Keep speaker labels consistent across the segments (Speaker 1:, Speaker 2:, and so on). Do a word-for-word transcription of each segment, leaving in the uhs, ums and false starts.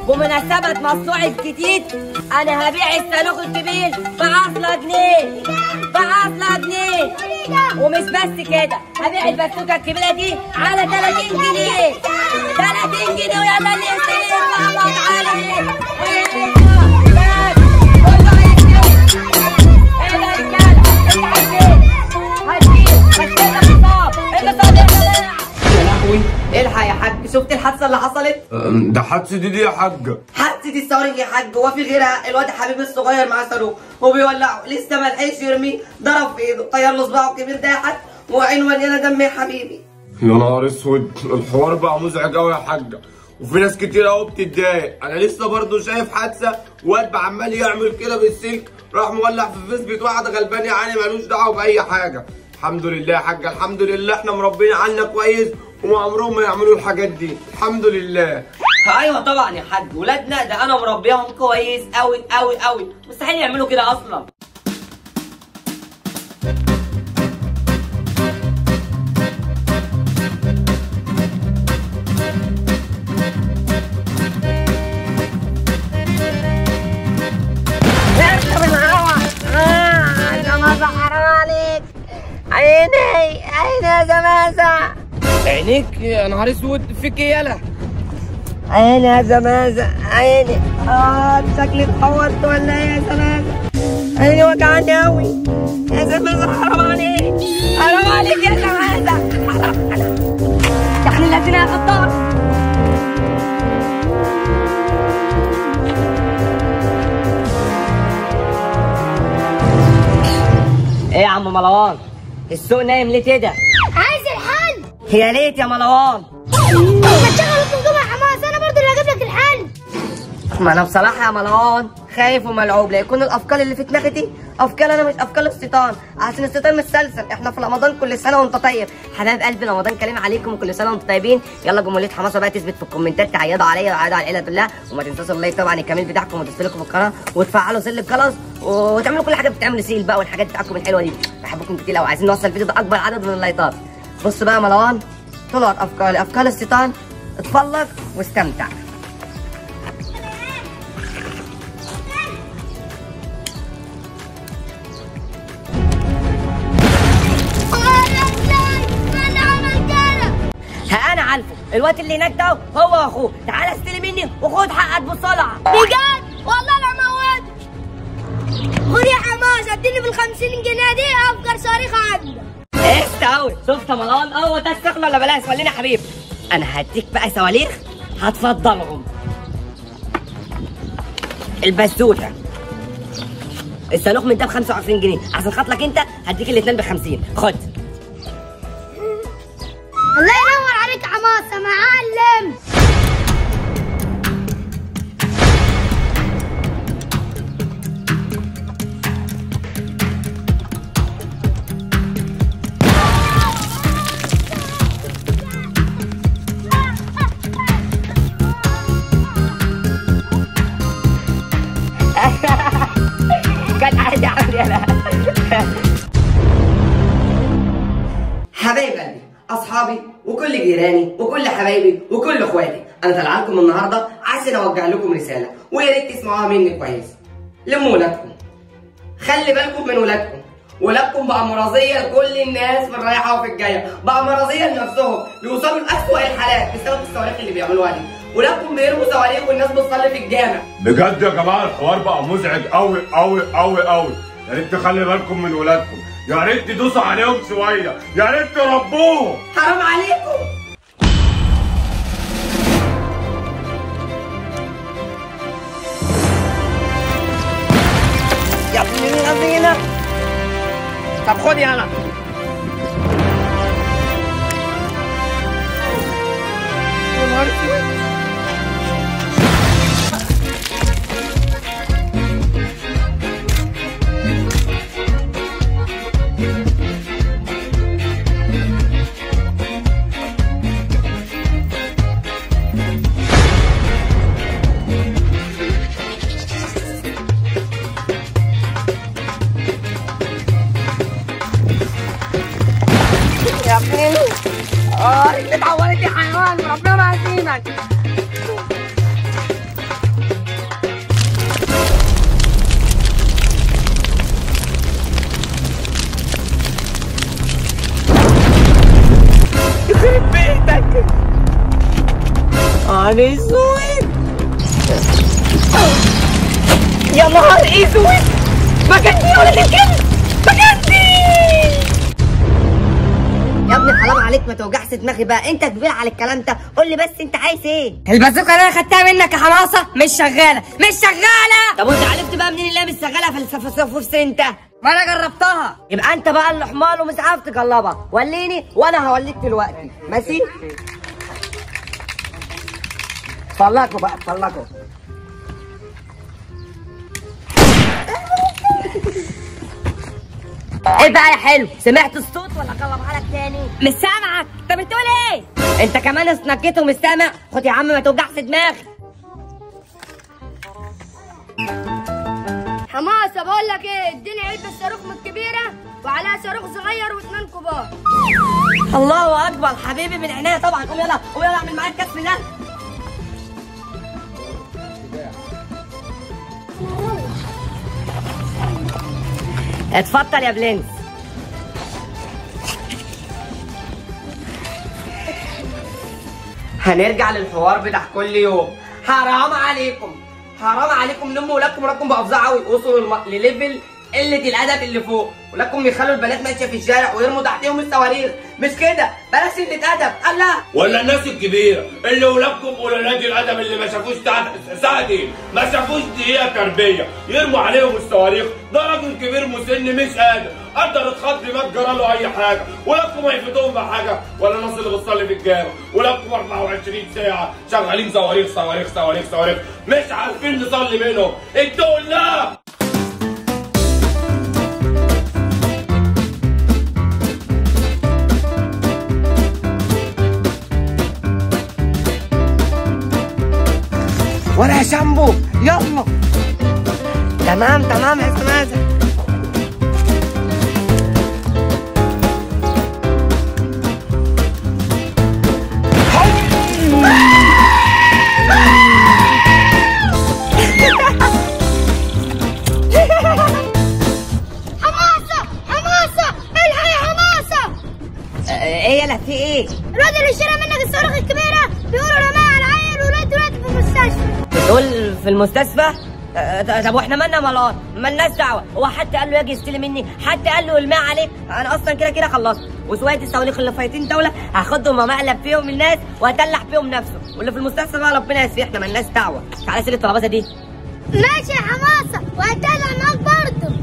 Speaker 1: بمناسبة مصنوعي الجديد أنا هبيع الصاروخ الكبير بعشرة جنيه، بعشرة جنيه. ومش بس كده، هبيع البسوكة الكبيرة دي على تلاتين جنيه، تلاتين جنيه. ويلا اللي يشتري يطلع الله تعالى. الحق يا حاج، شفت الحادثه اللي حصلت؟
Speaker 2: ده حادثه دي, دي يا حاج.
Speaker 1: حادثه دي الصواريخ يا حاج، هو في غيرها؟ الواد حبيبي الصغير معاه صاروخ وبيولعه، لسه ما لحقش يرميه، ضرب في ايده، طير له صباعه الكبير ده يا حاج، وعينه مليانه دم يا حبيبي.
Speaker 2: يا نهار اسود، الحوار بقى مزعج قوي يا حاج، وفي ناس كتير قوي بتتضايق. انا لسه برضه شايف حادثه، واد عمال يعمل كده بالسلك، راح مولع في الفيس بيت واحد غلبان يا عيني مالوش دعوه باي حاجه. الحمد لله يا حاج، الحمد لله احنا مربيين عنا كويس وما عمرهم ما يعملوا الحاجات دي، الحمد لله.
Speaker 1: ايوه طبعا يا حاج، ولادنا ده انا مربيهم كويس قوي قوي قوي، مستحيل يعملوا كده اصلا. عيني عيني يا زمازة،
Speaker 3: عينيك يا نهار اسود، فيك ايه يالا؟
Speaker 1: عيني يا زمازة، عيني. اه شكلي اتحورت ولا ايه يا زمازة؟ عيني وجعاني اوي يا زمازة، حرام عليك، حرام عليك يا زمازة، حرام عليك يا اخي الذين يا غدار. ايه يا عم مروان، السوق نايم ليه كده؟
Speaker 4: عايز الحل؟
Speaker 1: يا ريت يا مروان.
Speaker 4: ما تشغل التلفزيون يا حماس، انا برضه اللي هجيب لك الحل.
Speaker 1: ما انا بصراحه يا مروان خايف وملعوب، لا يكون الافكار اللي في دماغي دي افكار انا، مش افكار الشيطان، عشان الشيطان متسلسل. احنا في رمضان، كل سنه وانت طيب حبايب قلبي، رمضان كريم عليكم وكل سنه وانتم طيبين. يلا جمهوريه حماسه بقى تثبت في الكومنتات، تعيدوا عليا وعيدوا على العيله كلها، وما تنسوش اللايك طبعا الكمال بتاعكم، وتشتركوا في القناه وتفعلوا زر الجرس وتعملوا كل حاجه، بتعملوا سيل بقى والحاجات بتاعكم الحلوه دي. بحبكم كتير قوي، عايزين نوصل الفيديو ده اكبر عدد من اللايكات. بص بقى يا مروان، طلعت افكاري افكار الشيطان، اتفرج واستمتع. انا عارفه الوقت اللي هناك ده هو واخوه، تعالى استلم مني وخد حقك بسرعه.
Speaker 4: بجد؟ والله لا موت. خد يا حماس، اديني بالخمسين جنيه دي افجر صارخ عندك.
Speaker 1: ايه استوي، شفت يا مروان؟ هو ده الشغل ولا بلاش؟ ولينا يا حبيبي، انا هديك بقى صواريخ هتفضلهم. البسوته الصاروخ من ده ب خمسة وعشرين جنيه، عشان خاطرك انت هديك الاثنين ب خمسين، خد.
Speaker 4: الله ينور عليك يا حماس يا معلم.
Speaker 1: كان عادي عادي انا. حبايب قلبي، اصحابي وكل جيراني وكل حبايبي وكل اخواتي، انا طالعه لكم النهارده عشان اوجه لكم رساله، ويا ريت تسمعوها مني كويس. لموا ولادكم، خلي بالكم من ولادكم. ولادكم بقى مرضيه لكل الناس في الرايحه وفي الجايه، بقى مرضيه لنفسهم، بيوصلوا لاسوء الحالات بسبب الصواريخ اللي بيعملوها دي. ولادكم بيرموا صواريخ والناس بتصلي في الجامع.
Speaker 2: بجد يا جماعه الحوار بقى مزعج قوي قوي قوي قوي. يا ريت تخلي بالكم من ولادكم، يا ريت تدوسوا عليهم شويه، يا ريت تربوهم،
Speaker 1: حرام عليكم. يا ابن الذين، طب خد يا انا. يا نهار اسود. نهار اسود، يا نهار اسود، مكانتي يا ولد الكلب، مكانتي. يا ابني حرام عليك ما توجعش دماغي بقى، انت كبير على الكلام ده، قول لي بس انت عايز ايه؟
Speaker 4: البازوكه اللي انا خدتها منك يا حماصه مش شغاله، مش شغاله.
Speaker 1: طب وانت عرفت بقى منين اللي هي مش شغاله في الفلسفه انت؟ ما انا جربتها. يبقى انت بقى اللي حمار ومش عارف تجربها، وليني وانا هوليك دلوقتي، ماشي؟ اتفرجوا بقى اتفرجوا. ايه بقى يا حلو؟ سمعت الصوت ولا اجربها لك تاني؟
Speaker 4: مش سامعك، انت بتقول ايه؟
Speaker 1: انت كمان اسنكيت ومش سامع؟ خد يا عم ما توجعش دماغك.
Speaker 4: حماصه بقول لك ايه، اديني علبه صاروخ من الكبيره وعليها صاروخ صغير واثنين كبار.
Speaker 1: الله اكبر حبيبي، من عينيا طبعا. قوم يلا قوم يلا اعمل معايا الكسر ده. اتفضل يا بلينس. هنرجع للحوار بتاع كل يوم. حرام عليكم حرام عليكم نموا ولادكم ولادكم بقوا فظاع قوي، وصلوا لليفل قله الادب اللي فوق، ولادكم يخلوا البنات ماشيه في الشارع ويرموا تحتهم الصواريخ. مش كده، بلاش قله ادب. الله،
Speaker 2: ولا الناس الكبيره اللي ولادكم ولاد الادب اللي ما شافوش ساعتين ما شافوش دقيقه تربيه يرموا عليهم الصواريخ. ده راجل كبير مسن مش قادر قدر اتخض ما جرى له اي حاجه، ولادكم هيفيدوهم بحاجه ولا الناس اللي بتصلي في الجامع؟ ولادكم أربعة وعشرين ساعه شغالين صواريخ صواريخ صواريخ صواريخ، مش عارفين نصلي منهم. اتقوا الله.
Speaker 1: ولا يا شامبو يلا. تمام تمام يا سمازة.
Speaker 4: حماصه حماصه الحق يا حماصه.
Speaker 1: ايه يلا في ايه؟
Speaker 4: الواد اللي اشترى منك الصاروخ الكبيره بيقولوا رماها على العيل ولاد دلوقتي في المستشفى.
Speaker 1: بتقول في المستشفى؟ أه طب واحنا مالنا مالات؟ مالناش دعوه. هو حتى قال له يجي يستلم مني؟ حتى قال له الماء عليك؟ انا اصلا كده كده خلصت، وشويه الصواريخ اللي فايتين دوله هاخدهم ومقلب فيهم الناس وهتلح فيهم نفسه، واللي في المستشفى بقى ربنا يسفيه، احنا مالناش دعوه. تعالى سيب الطلباسه دي.
Speaker 4: ماشي يا حماصه، وهتدلع معاك برضه.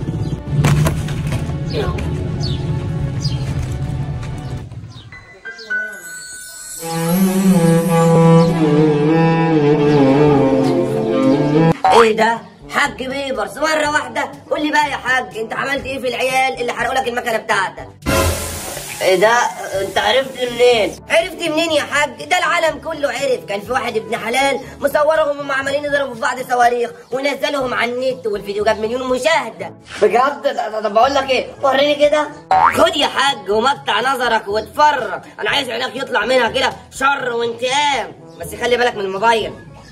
Speaker 1: ايه ده؟ حاج بيبرس مره واحده؟ قول لي بقى يا حاج، انت عملت ايه في العيال اللي حرقوا لك المكنه بتاعتك؟ ايه ده؟ انت عرفت منين؟ عرفت منين يا حاج؟ ده العالم كله عرف. كان في واحد ابن حلال مصورهم وهم عمالين يضربوا في بعض صواريخ ونزلهم على النت، والفيديو جاب مليون مشاهده. بجد؟ طب بقول لك ايه، وريني كده. خد يا حاج ومتع نظرك واتفرج، انا عايز عينك يطلع منها كده شر وانتقام، بس خلي بالك من الموبايل.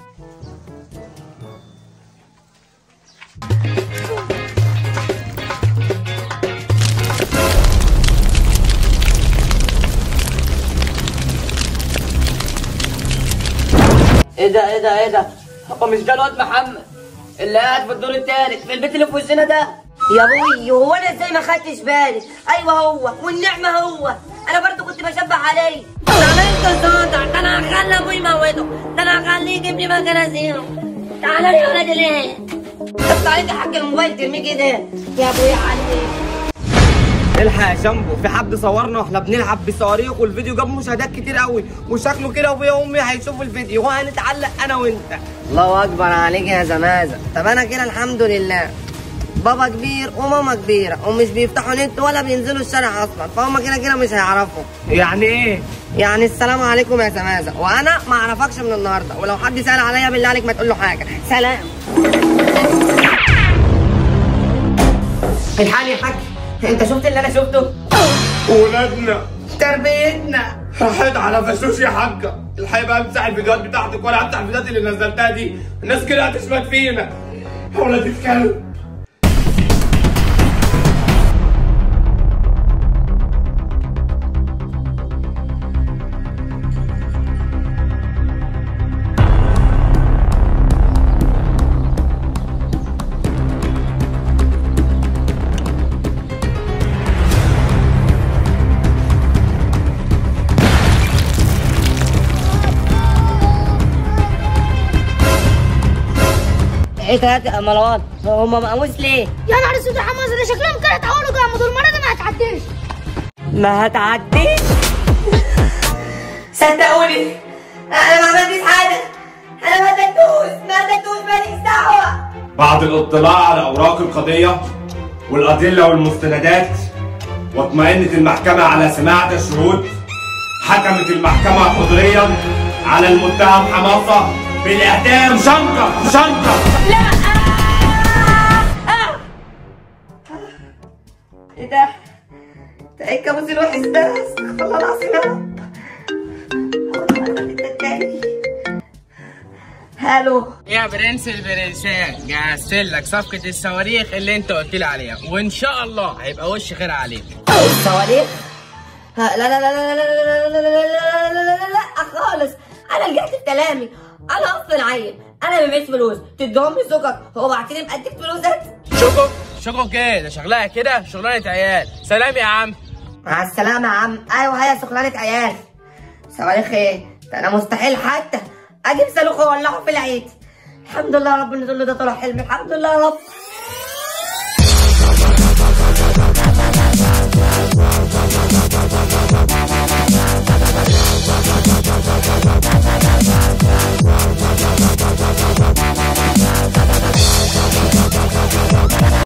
Speaker 1: ايه ده ايه ده ايه ده؟ هو مش ده الواد محمد اللي قاعد في الدور الثالث في البيت اللي في وشنا ده؟ يا ابوي هو انا ازاي ما خدتش بالي؟ ايوه هو، والنعمه هو، انا برضو كنت بشبه عليه. تعالى انت صادع، ده انا هخلي ابوي يموته، ده انا هخليه يجيب لي مكنه زيرو. تعالى يا ولاد ليه؟ اطلع عليك يا حاج الموبايل ترميه كده يا ابويا عليك.
Speaker 3: الحق يا شامبو، في حد صورنا واحنا بنلعب بصواريخ والفيديو جاب مشاهدات كتير قوي، وشكله كده ابويا وامي هيشوفوا الفيديو وهنتعلق انا وانت.
Speaker 1: الله اكبر عليك يا زمازه. طب انا كده الحمد لله بابا كبير وماما كبيره ومش بيفتحوا نت ولا بينزلوا الشارع اصلا، فهم كده كده مش هيعرفوا.
Speaker 3: يعني ايه؟
Speaker 1: يعني السلام عليكم يا زمازه، وانا ما اعرفكش من النهارده، ولو حد سال عليا بالله عليك ما تقول له حاجه. سلام. الحقني يا حاج، انت شفت اللي انا شفته؟
Speaker 2: ولادنا
Speaker 1: تربيتنا
Speaker 2: راحت على فشوش يا حاجه. الحقيقه بقى امسح الفيديوهات بتاعتك ولا امسح الفيديوهات اللي نزلتها دي، الناس كده هتشمت فينا يا ولاد الكلب.
Speaker 1: ايه تلاتة يا مروان؟ هم ما قاموش ليه؟
Speaker 4: يا نهار اسود يا حماسه، ده شكلهم كانت اول جامد، المره دي ما هتعديش.
Speaker 1: ما هتعديش؟ صدقوني انا ما عملتش حاجه، انا ما قتلتوش ما قتلتوش ماليش دعوه.
Speaker 2: بعد الاطلاع على اوراق القضيه والادله والمستندات واطمئنت المحكمه على سماع الشهود، حكمت المحكمه حضوريا على المتهم حماسه بالاعدام. شنطه شنطه
Speaker 1: لا آه. ايه ده؟ ده ايه الكابوس الوحش ده؟ استغفر الله العظيم يا رب. هالو
Speaker 3: يا برنس البرنسات، جهزت لك صفقة الصواريخ اللي انت قلت لي عليها، وان شاء الله هيبقى وش خير عليك.
Speaker 1: الصواريخ؟ لا لا لا لا لا لا لا لا لا لا لا لا خالص، انا رجعت في كلامي، انا اصلا عيل، انا ما معيش فلوس، تديهم لي سكر، هو بعتني مقدك فلوسك؟
Speaker 3: شكرا شكرا كده، ده شغلها كده شغلانة عيال. سلام يا عم.
Speaker 1: مع السلامة يا عم. ايوه هي شغلانة عيال. صواريخ ايه؟ ده انا مستحيل حتى اجيب صاروخ واولعه في العيد. الحمد لله يا رب ان ده طلع حلم، الحمد لله يا رب.